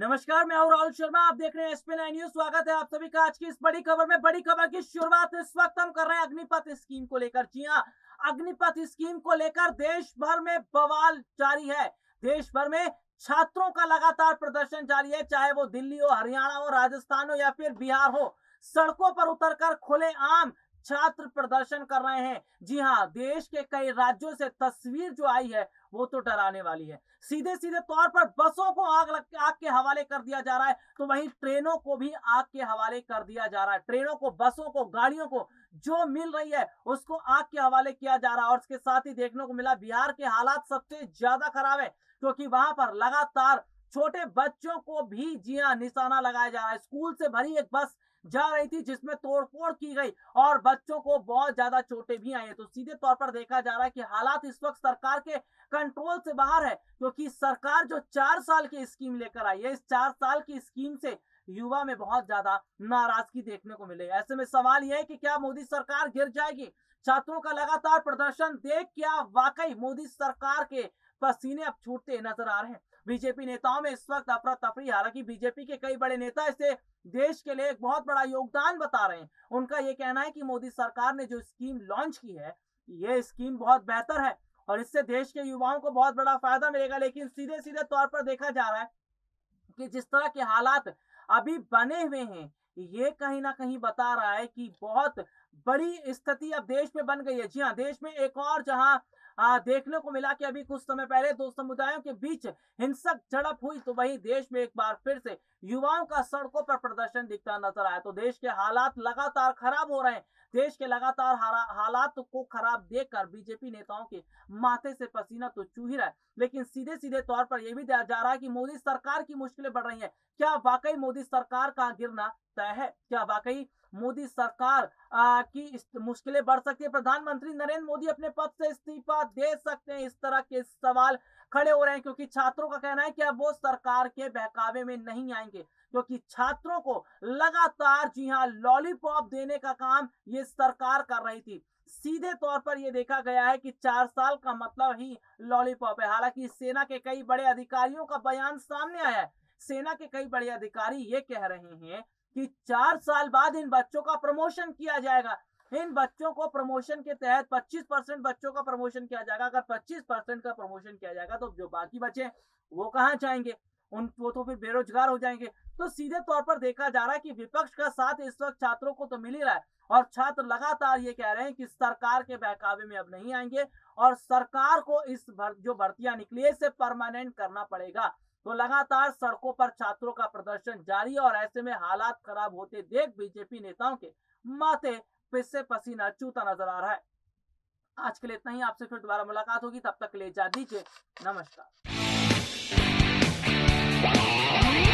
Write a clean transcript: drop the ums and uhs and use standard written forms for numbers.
नमस्कार, मैं हूं राहुल शर्मा। आप देख रहे हैं SP9 न्यूज। स्वागत है आप सभी का आज की इस बड़ी खबर में। बड़ी खबर की शुरुआत इस वक्त हम कर रहे हैं अग्निपथ स्कीम को लेकर। जी हां, अग्निपथ स्कीम को लेकर देश भर में बवाल जारी है। देश भर में छात्रों का लगातार प्रदर्शन जारी है, चाहे वो दिल्ली हो, हरियाणा हो, राजस्थान हो या फिर बिहार हो। सड़कों पर उतरकर खुलेआम छात्र प्रदर्शन कर रहे हैं। जी हां, देश के कई राज्यों से तस्वीर जो आई है वो तो डराने वाली है। सीधे सीधे तौर पर बसों को आग के हवाले कर दिया जा रहा है, तो वहीं ट्रेनों को भी आग के हवाले कर दिया जा रहा है। ट्रेनों को, बसों को, गाड़ियों को जो मिल रही है उसको आग के हवाले किया जा रहा है। और इसके साथ ही देखने को मिला बिहार के हालात सबसे ज्यादा खराब है, क्योंकि वहां पर लगातार छोटे बच्चों को भी जी हां निशाना लगाया जा रहा है। स्कूल से भरी एक बस जा रही थी जिसमें तोड़फोड़ की गई और बच्चों को बहुत ज्यादा चोटें भी आई हैं। तो सीधे तौर पर देखा जा रहा है कि हालात इस वक्त सरकार के कंट्रोल से बाहर है, क्योंकि सरकार जो 4 साल की स्कीम लेकर आई है, इस 4 साल की स्कीम से युवा में बहुत ज्यादा नाराजगी देखने को मिले। ऐसे में सवाल यह है कि क्या मोदी सरकार गिर जाएगी? छात्रों का लगातार प्रदर्शन देख क्या वाकई मोदी सरकार के पसीने अब छूटते नजर आ रहे हैं? बीजेपी नेताओं में इस वक्त अफरा तफरी। हालांकि बीजेपी के कई बड़े नेता इसे देश के लिए एक बहुत बड़ा योगदान बता रहे हैं। उनका यह कहना है कि मोदी सरकार ने जो स्कीम लॉन्च की है, यह स्कीम बहुत बेहतर है और इससे देश के युवाओं को बहुत बड़ा फायदा मिलेगा। लेकिन सीधे सीधे तौर पर देखा जा रहा है कि जिस तरह के हालात अभी बने हुए हैं, ये कहीं ना कहीं बता रहा है कि बहुत बड़ी स्थिति अब देश में बन गई है। जी हाँ, देश में एक और जहां देखने को मिला कि अभी कुछ समय पहले दो समुदायों के बीच हिंसक झड़प हुई, तो वहीं देश में एक बार फिर से युवाओं का सड़कों पर प्रदर्शन दिखता नजर आया। तो देश के हालात लगातार खराब हो रहे हैं। देश के लगातार हालात को खराब देखकर बीजेपी नेताओं के माथे से पसीना तो चू ही रहा है। लेकिन सीधे सीधे तौर पर यह भी जा रहा है कि मोदी सरकार की मुश्किलें बढ़ रही हैं। क्या वाकई मोदी सरकार का गिरना तय है? क्या वाकई मोदी सरकार की मुश्किलें बढ़ सकती है? प्रधानमंत्री नरेंद्र मोदी अपने पद से इस्तीफा दे सकते हैं? इस तरह के सवाल खड़े हो रहे हैं, क्योंकि छात्रों का कहना है कि अब वो सरकार के बहकावे में नहीं आएंगे, क्योंकि छात्रों को लगातार जी हां लॉलीपॉप देने का काम ये सरकार कर रही थी। सीधे तौर पर यह देखा गया है कि 4 साल का मतलब ही लॉलीपॉप है। हालांकि सेना के कई बड़े अधिकारियों का बयान सामने आया है। सेना के कई बड़े अधिकारी ये कह रहे हैं कि 4 साल बाद इन बच्चों का प्रमोशन किया जाएगा। इन बच्चों को प्रमोशन के तहत 25% बच्चों का प्रमोशन किया जाएगा। अगर 25% का प्रमोशन किया जाएगा तो जो बाकी बचे वो कहां जाएंगे? वो तो फिर बेरोजगार हो जाएंगे। तो सीधे तौर पर देखा जा रहा है कि विपक्ष का साथ इस वक्त छात्रों को तो मिल ही रहा है और छात्र लगातार ये कह रहे हैं कि सरकार के बहकावे में अब नहीं आएंगे और सरकार को जो भर्तियां निकली है इसे परमानेंट करना पड़ेगा। तो लगातार सड़कों पर छात्रों का प्रदर्शन जारी है और ऐसे में हालात खराब होते देख बीजेपी नेताओं के माथे से पसीना चूता नजर आ रहा है। आज के लिए इतना ही। आपसे फिर दोबारा मुलाकात होगी, तब तक के लिए इजाजत दीजिए। नमस्कार।